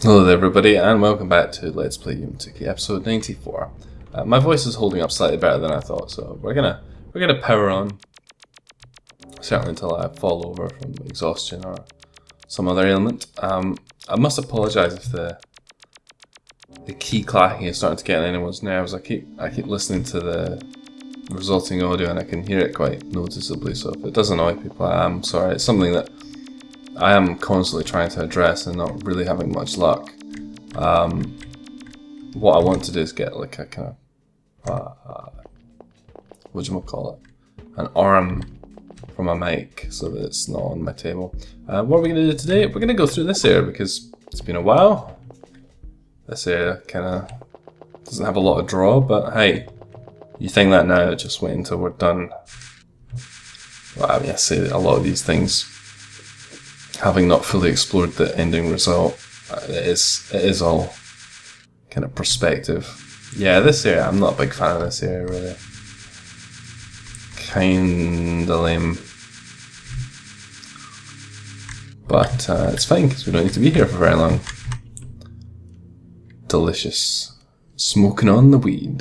Hello there everybody and welcome back to Let's Play Yume 2kki episode 94. My voice is holding up slightly better than I thought, so we're gonna power on. Certainly until I fall over from exhaustion or some other ailment. I must apologise if the key clacking is starting to get on anyone's nerves. I keep listening to the resulting audio and I can hear it quite noticeably, so if it does annoy people, I'm sorry. It's something that I am constantly trying to address and not really having much luck. What I want to do is get like a kind of, whatchamacallit, an arm from a mic so that it's not on my table. What are we going to do today? We're going to go through this area because it's been a while. This area kind of doesn't have a lot of draw, but hey, you think that now, just wait until we're done. Well, I mean, I say a lot of these things, having not fully explored the ending result, it is all kind of perspective. Yeah, this area, I'm not a big fan of this area really. Kinda lame. But it's fine because we don't need to be here for very long. Delicious. Smoking on the weed.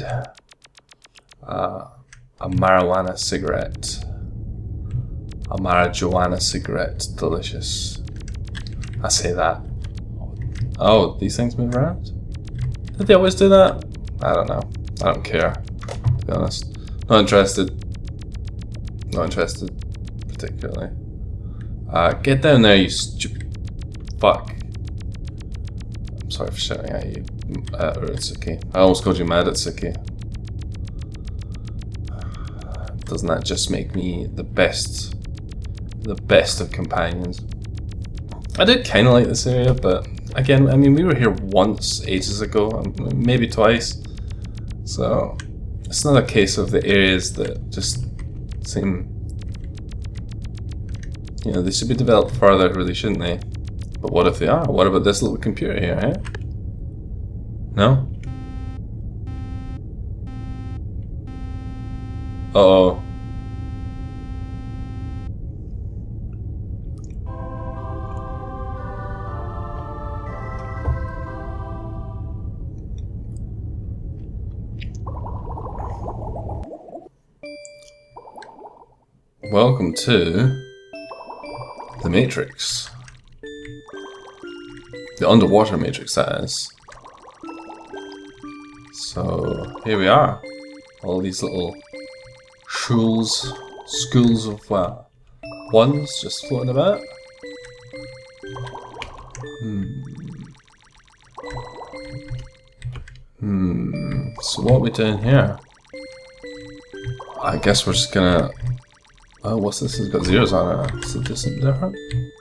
A marijuana cigarette. A marijuana cigarette. Delicious. I say that. Oh, these things move around? Did they always do that? I don't know. I don't care, to be honest. Not interested. Not interested, particularly. Get down there, you stupid fuck. I'm sorry for shouting at you, Urutsuki. I almost called you mad at Tsuki. Doesn't that just make me the best of companions? I did kind of like this area, but again, I mean, we were here once ages ago, maybe twice. So it's not a case of the areas that just seem, you know, they should be developed further, really, shouldn't they? But what if they are? What about this little computer here, eh? No? Uh-oh. Welcome to the Matrix. The underwater Matrix, that is. So here we are. All these little schools of ones just floating about. So what are we doing here? I guess we're just gonna. Oh, what's this? It's got zeros on it. Is it just something different?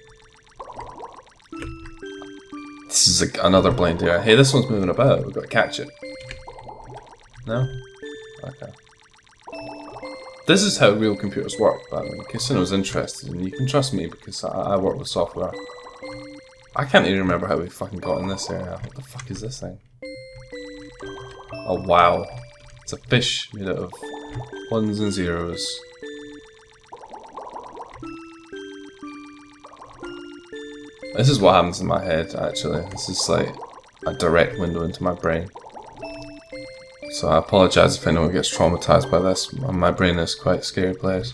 This is like another blind area. Hey, this one's moving about. We've got to catch it. No? Okay. This is how real computers work, by the way, in case anyone's interested, and you can trust me because I work with software. I can't even remember how we fucking got in this area. What the fuck is this thing? Oh wow. It's a fish made out of ones and zeros. This is what happens in my head, actually. This is like a direct window into my brain. So I apologise if anyone gets traumatised by this. My brain is quite a scary place.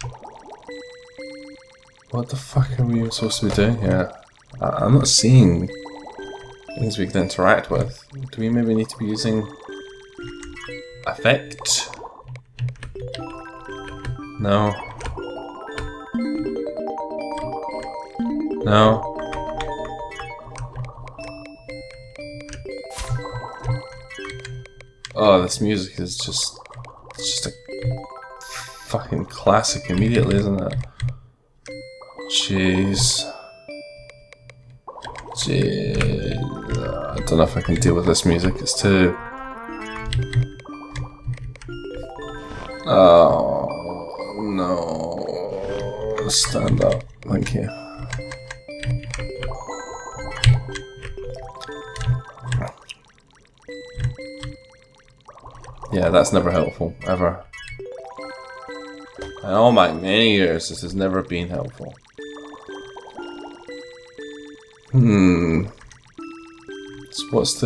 What the fuck are we supposed to be doing here? I'm not seeing things we can interact with. Do we maybe need to be using effect? No. No. Oh, this music is just a fucking classic immediately, isn't it? Jeez. I don't know if I can deal with this music, it's too... Oh, no. Stand up, thank you. Yeah, that's never helpful, ever. In all my many years, this has never been helpful. So what's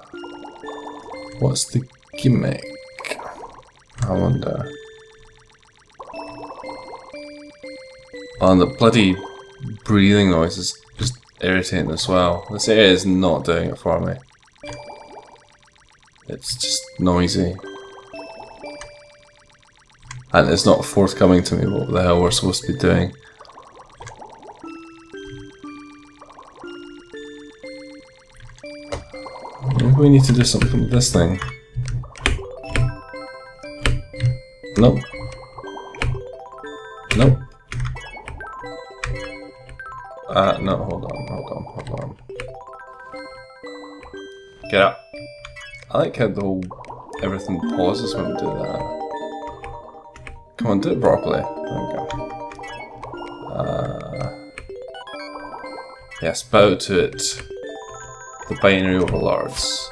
the gimmick? I wonder. Oh, and the bloody breathing noise is just irritating as well. This area is not doing it for me. It's just noisy. And it's not forthcoming to me what the hell we're supposed to be doing. Maybe we need to do something with this thing. Nope. Nope. No, hold on. Get up. I like how the whole everything pauses when we do that. Come on, do it properly. There we go. Yes, bow to it. The binary overlords.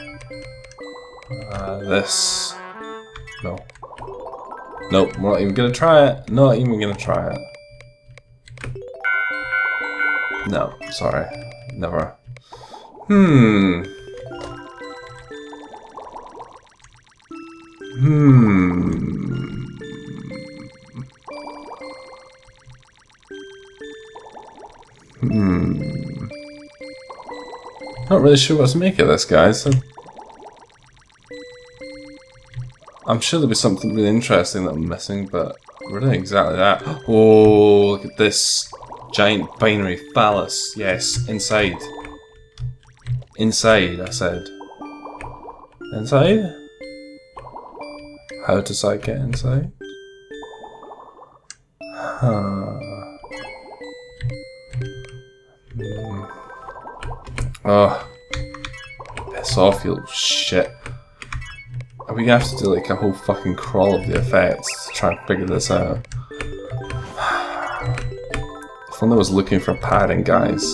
This. No. Nope, we're not even gonna try it. Not even gonna try it. No, sorry. Never. Not really sure what to make of this, guys. I'm sure there'll be something really interesting that I'm missing, but we're doing exactly that. Oh, look at this giant binary phallus. Yes, inside. Inside, I said. Inside? How does I get inside? Oh, piss off, you little shit. Are we gonna have to do like a whole fucking crawl of the effects to try and figure this out? If only I was looking for padding, guys.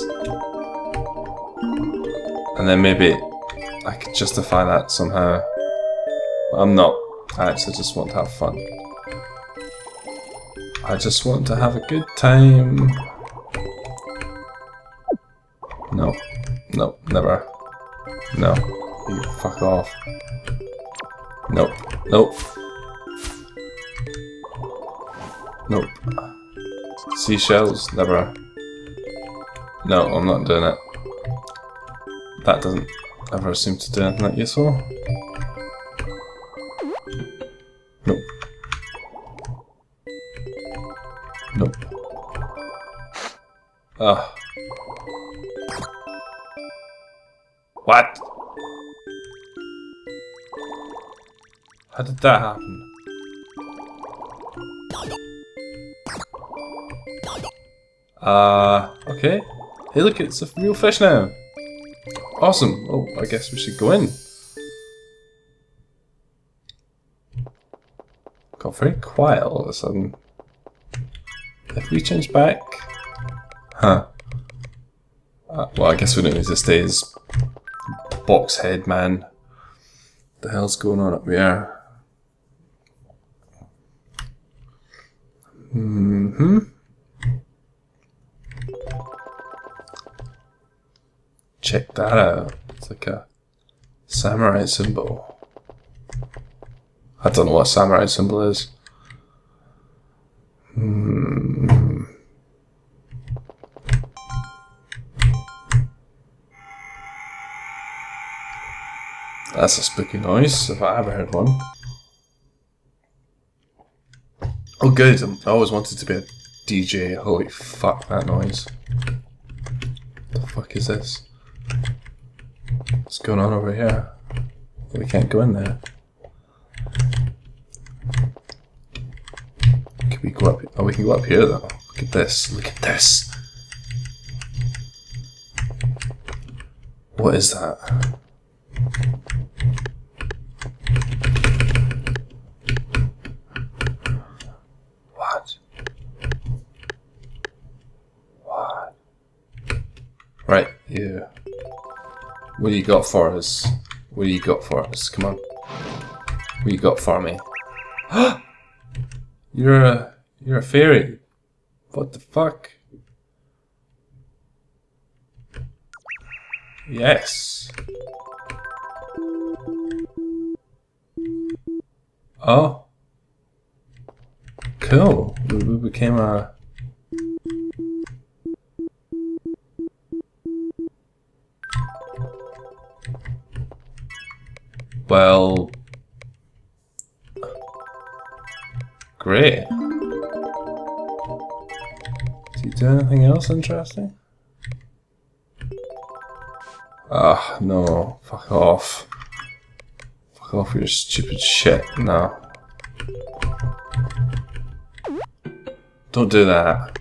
And then maybe I could justify that somehow. But I'm not. I actually just want to have fun. I just want to have a good time. No. No, never. No. You fuck off. Nope. Nope. Nope. Seashells? Never. No, I'm not doing it. That doesn't ever seem to do anything that useful. Nope. Nope. Ugh. What? How did that happen? Okay. Hey look, it's a real fish now. Awesome. Oh, I guess we should go in. Got very quiet all of a sudden. If we change back... Huh. Well, I guess we don't need to stay as box head man. What the hell's going on up here? Check that out. It's like a samurai symbol. I don't know what a samurai symbol is. That's a spooky noise, if I ever heard one. Oh good, I always wanted to be a DJ. Holy fuck, that noise. What the fuck is this? What's going on over here? We can't go in there. Can we go up? Oh, we can go up here though. Look at this. Look at this. What is that? What? What? Right, you. What do you got for us? What do you got for us? Come on. What do you got for me? You're a fairy. What the fuck? Yes. Oh. Cool. We became a... Well... Great. Did you do anything else interesting? Ah, no. Fuck off. Fuck off with your stupid shit. No. Don't do that.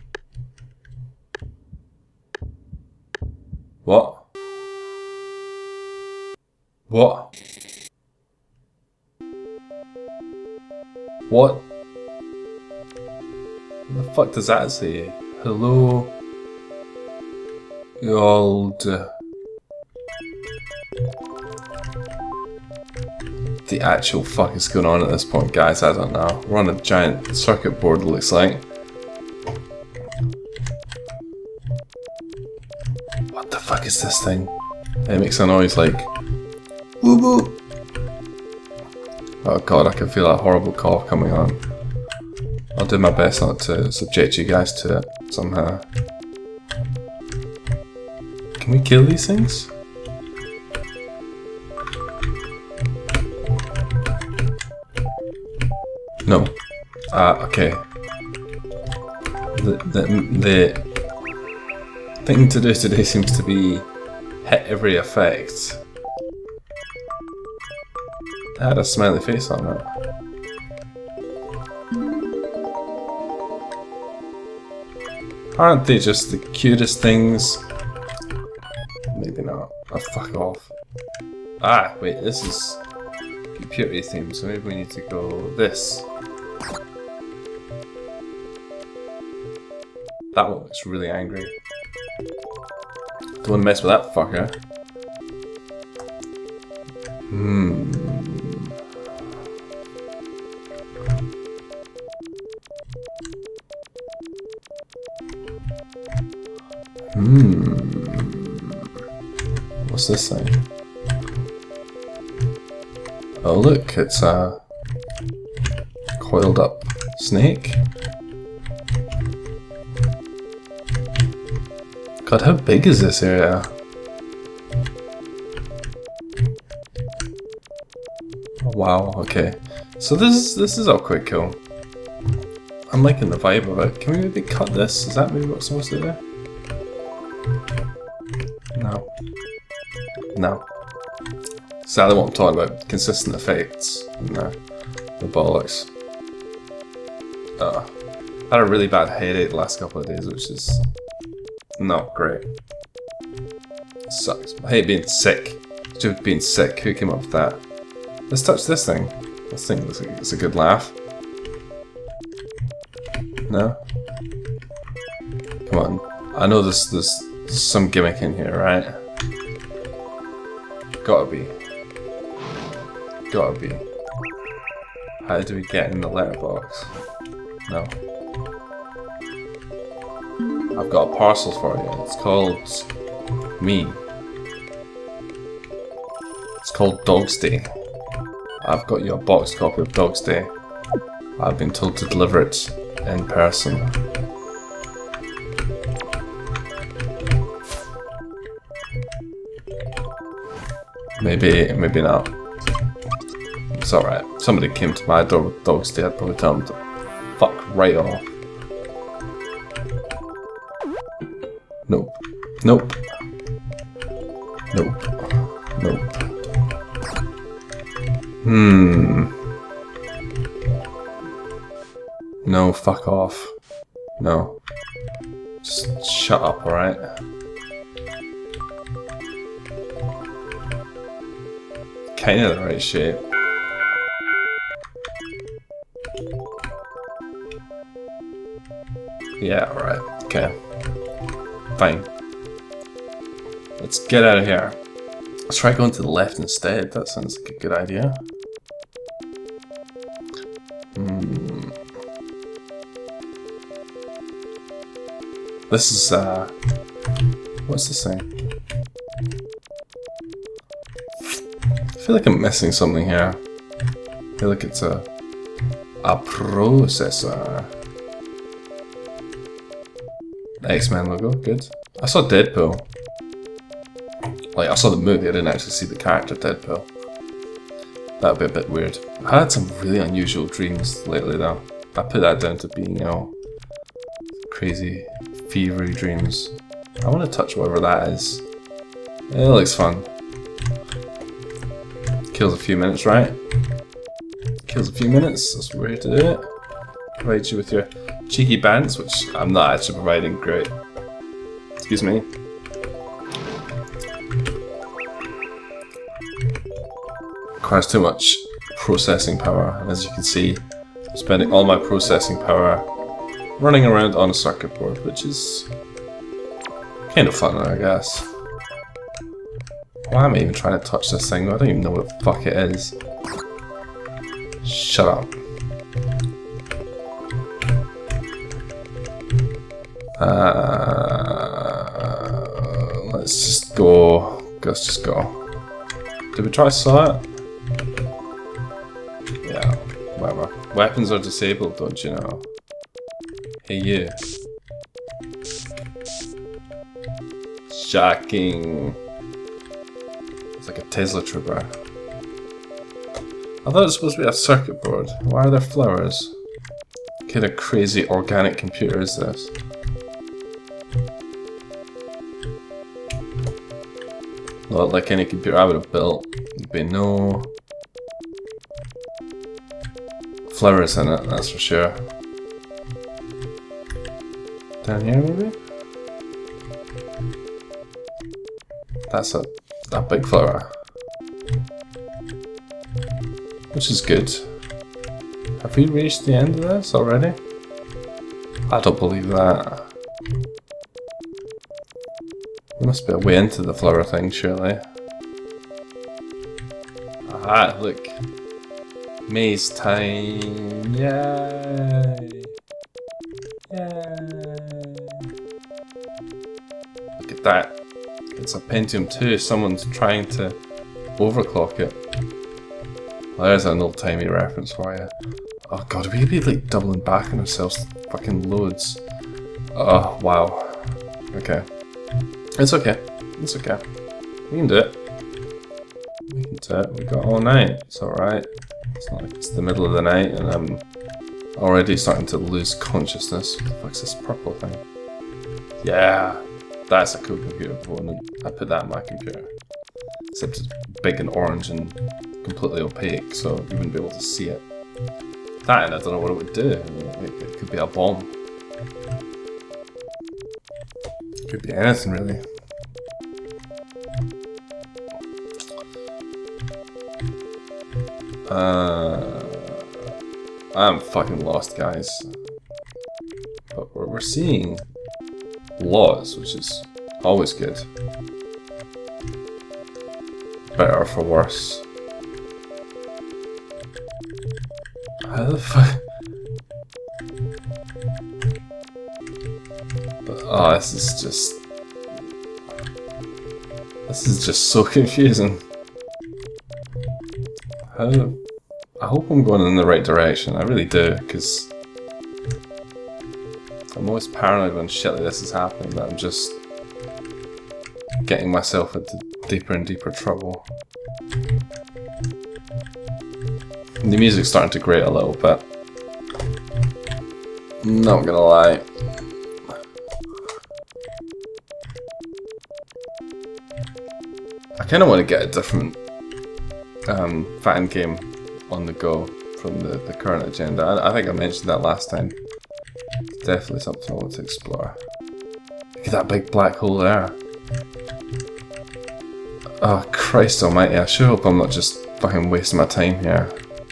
What? What? What? What the fuck does that say? Hello? You old... The actual fuck is going on at this point, guys? I don't know. We're on a giant circuit board, it looks like. What the fuck is this thing? It makes a noise like... Woo woo! Oh god, I can feel that horrible cough coming on. I'll do my best not to subject you guys to it somehow. Can we kill these things? No. Okay. The thing to do today seems to be hit every effect. It had a smiley face on it. Aren't they just the cutest things? Maybe not. Oh, fuck off. Ah, wait, this is computer theme, so maybe we need to go this. That one looks really angry. Don't want to mess with that fucker. What's this thing? Oh look, it's a coiled up snake. God, how big is this area? Oh, wow, okay. So this is all quite cool. I'm liking the vibe of it. Can we maybe cut this? Is that maybe what I'm supposed to do? No. No. Sadly what I'm talking about. Consistent effects. No. The bollocks. I had a really bad headache the last couple of days, which is not great. It sucks. I hate being sick. Stupid being sick. Who came up with that? Let's touch this thing. This thing looks like it's a good laugh. No? Come on. I know there's some gimmick in here, right? Gotta be. Gotta be. How do we get in the letterbox? No. I've got a parcel for you. It's called me. It's called Dog's Day. I've got you a boxed copy of Dog's Day. I've been told to deliver it in person. Maybe not. It's alright. Somebody came to my door with Dog's Day, I'd probably tell them to fuck right off. Nope. Nope. Nope. Nope. No, fuck off. No. Just shut up, alright? Kinda the right shape. Yeah, alright. Okay. Fine. Let's get out of here. Let's try going to the left instead. That sounds like a good idea. This is, what's this thing? feel like I'm missing something here. I feel like it's a processor. X-Men logo, good. I saw Deadpool. Like, I saw the movie, I didn't actually see the character Deadpool. That would be a bit weird. I had some really unusual dreams lately though. I put that down to being, you know, crazy, fevery dreams. I want to touch whatever that is. It looks fun. Kills a few minutes, right? Kills a few minutes, that's what we're here to do it. Provide you with your cheeky bands, which I'm not actually providing, great. Excuse me. Requires too much processing power, and as you can see, I'm spending all my processing power running around on a circuit board, which is kind of fun, I guess. Why am I even trying to touch this thing? I don't even know what the fuck it is. Shut up. Let's just go. Let's just go. Did we try saw it? Yeah, whatever. Weapons are disabled, don't you know? Hey you. Shocking. It's like a Tesla trooper. I thought it was supposed to be a circuit board. Why are there flowers? What kind of crazy organic computer is this? Not like any computer I would have built. There'd be no flowers in it, that's for sure. Down here maybe? That's a big flower. Which is good. Have we reached the end of this already? I don't believe that. There must be a way into the flower thing, surely. Aha, look. Maze time. Yay! Yay! Look at that. It's a Pentium 2. Someone's trying to overclock it. Well, there's an old-timey reference for you. Oh god, we'd be like doubling back on ourselves fucking loads. Oh, wow. Okay. It's okay. It's okay. We can do it. We can do it. We got all night. It's alright. It's not like it's the middle of the night and I'm already starting to lose consciousness. What the fuck's this purple thing? Yeah. That's a cool computer component. I put that in my computer. Except it's big and orange and completely opaque, so you wouldn't be able to see it. That and I don't know what it would do. I mean, it could be a bomb. It could be anything really. I'm fucking lost, guys. But we're seeing laws, which is always good. Better or for worse. How the fuck? Oh, this is just so confusing. How? I hope I'm going in the right direction. I really do, because I'm always paranoid when shit like this is happening, that I'm just getting myself into deeper and deeper trouble. And the music's starting to grate a little bit. Not gonna lie. I kind of want to get a different fan game on the go from the current agenda. I think I mentioned that last time. It's definitely something I want to explore. Look at that big black hole there. Oh Christ almighty, I sure hope I'm not just fucking wasting my time here.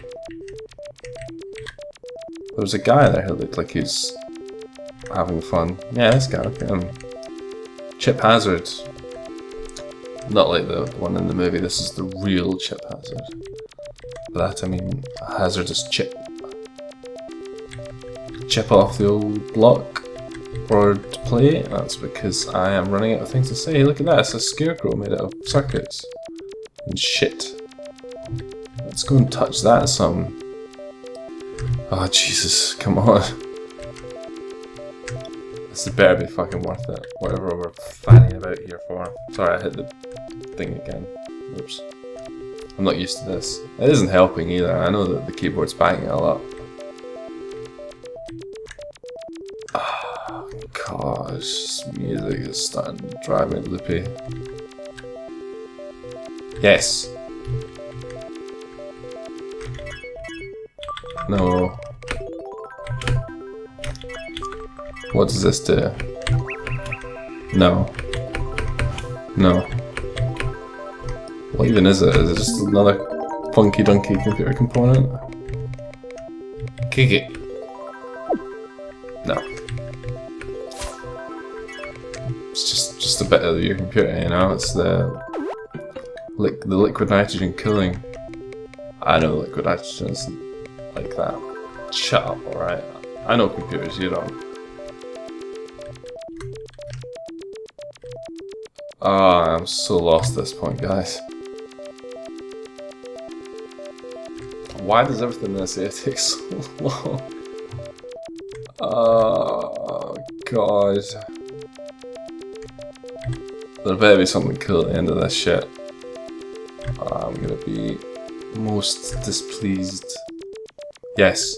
There was a guy there who looked like he's having fun. Yeah, this guy, look at him. Chip Hazard. Not like the one in the movie, this is the real Chip Hazard. By that I mean a hazardous chip. Chip off the old block or play. That's because I am running out of things to say. Look at that, it's a scarecrow made out of circuits and shit. Let's go and touch that some. Oh Jesus, come on. This better be fucking worth it. Whatever we're fanning about here for. Sorry, I hit the thing again. Oops. I'm not used to this. It isn't helping either. I know that the keyboard's banging a lot. Oh gosh, this music is starting to drive me loopy. Yes! No. What does this do? No. No. What even is it? Is it just another funky dunky computer component? Kick it. No. It's just a bit of your computer, you know? It's the liquid nitrogen cooling. I know liquid nitrogen isn't like that. Shut up, alright? I know computers, you don't. Ah, I'm so lost at this point, guys. Why does everything in this here take so long? Oh, God. There better be something cool at the end of this shit. I'm gonna be most displeased. Yes.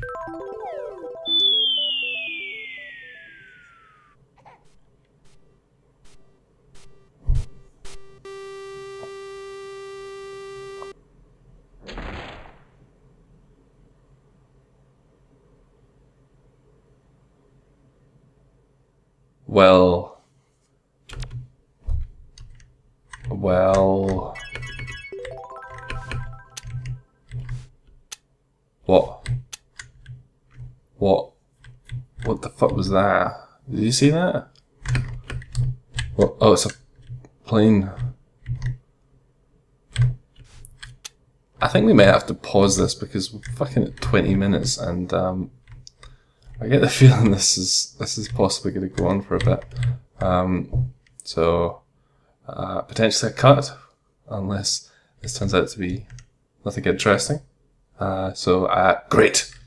Well, what the fuck was that? Did you see that? What? Oh, it's a plane. I think we may have to pause this because we're fucking at 20 minutes and I get the feeling this is possibly going to go on for a bit. So potentially a cut, unless this turns out to be nothing interesting. Great.